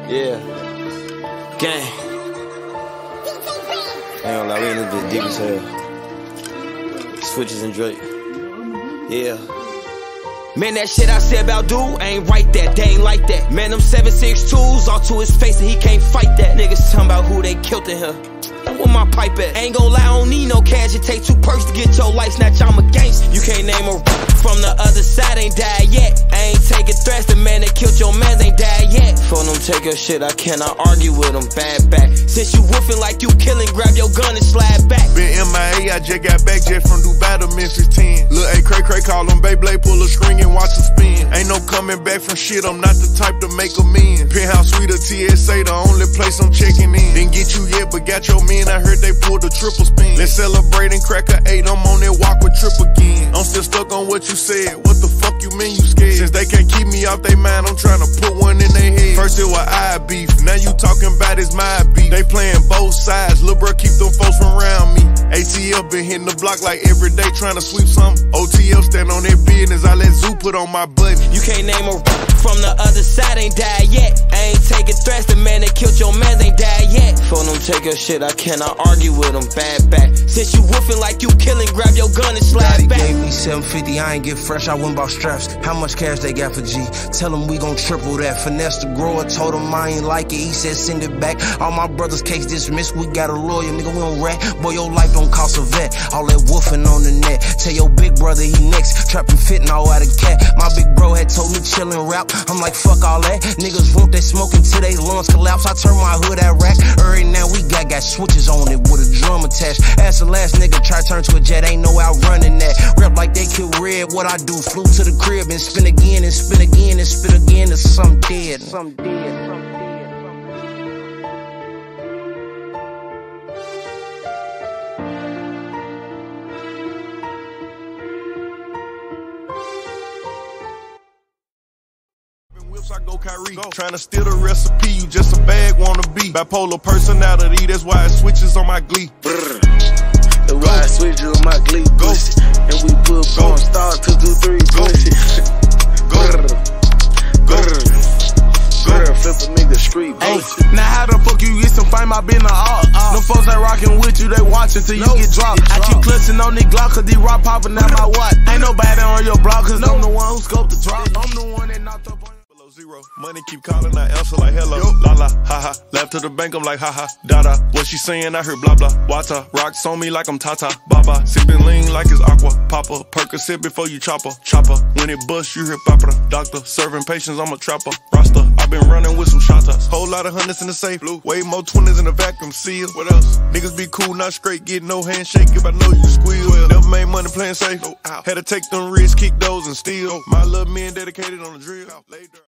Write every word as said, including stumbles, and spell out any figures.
Yeah. Gang. I ain't gonna lie, we in this bitch deep as hell. Switches and Drake. Yeah. Man, that shit I said about dude ain't right that, they ain't like that. Man, them seven six twos all to his face and he can't fight that. Niggas talking about who they killed in here. Where my pipe at? Ain't gon' lie, I don't need no cash. It take two perks to get your life snatch. I'm a gangster. You can't name a from the other side, ain't died yet. I ain't taking threats. The man that killed your man ain't died yet. For them take your shit, I cannot argue with them. Bad back. Since you woofing like you killing, grab your gun and slide back. Been M I A, I just got back jet from Dubai to Memphis ten. Lil' A Cray Cray call him Beyblade, pull a string and watch him spin. Ain't no coming back from shit, I'm not the type to make amends. Penthouse Suite or T S A, the only place I'm checking in. Didn't get you yet, but got your men, I heard they pulled a triple spin. Let's celebrate and crack a eight, I'm on that walk with trip again. I'm still stuck on what you said, what the fuck you mean you scared? Since they can't keep me off they mind, I'm trying to put one in their head. First it was I beef, now you talking about it's my beef. They playing both sides, lil' bro keep them folks from around me. A T L been hitting the block like every day trying to sweep something. O T L stand on their business, I let Zoo put on my button. You can't name a from the other side, ain't died yet. I ain't taking threats, the man that killed your man ain't died yet. For them take your shit, I cannot argue with them. Bad back. Since you woofing like you killing, grab your gun and slide Daddy back. Gave me seven fifty, I ain't get fresh, I went bought straps. How much cash they got for G? Tell them we gon' triple that. Finesse the grower, told him I ain't like it, he said send it back. All my brothers' case dismissed, we got a lawyer, nigga, we don't rat. Boy, your life don't cost a vet. All that woofing on the net. Tell your big brother he next, trapping fitting all out of cat. My big bro had told me chillin' rap, I'm like fuck all that. Niggas want that smoking till they lungs collapse. I turn my hood at rack. Right now we got got switches on it with a drum attached. Ask the last nigga try turn to a jet, ain't no outrunning that. Rep like they kill red, what I do? Flew to the crib and spin again and spin again and spin again to some dead. Some dead. Some dead. I go Kyrie, trying to steal the recipe, you just a bag wanna be. Bipolar personality, that's why it switches on my glee. Brr. That's why I switches on my glee, go. Pussy. And we put porn stars two two three, go. Pussy. Go. Go. Brr. Flip a nigga street, Ay, pussy. now how the fuck you get some fame? I been a art. Uh, Them folks ain't rockin' with you, they watchin' till you no, get dropped. I keep clutching on these Glock, cause these rock poppin' out my watch. Ain't nobody on your block, cause no. I'm the one who scoped the drop. I'm the one that knocked up on Zero. Money keep calling, I answer like hello. Yo. La la, ha ha. Left to the bank, I'm like ha ha. Da da. What she saying? I heard blah blah. Wata. Rocks on me like I'm Tata. Baba. Sipping lean like it's aqua. Papa. Percocet before you chopper. Chopper. When it bust, you hear papa. Doctor. Serving patients, I'm a trapper. Roster. I been running with some shotters. Whole lot of hundreds in the safe. Blue. Way more twenties in the vacuum seal. What else? Niggas be cool, not straight. Get no handshake if I know you squeal. Well, never made money playing safe. Oh, had to take them risks, kick those and steal. My little men dedicated on the drill.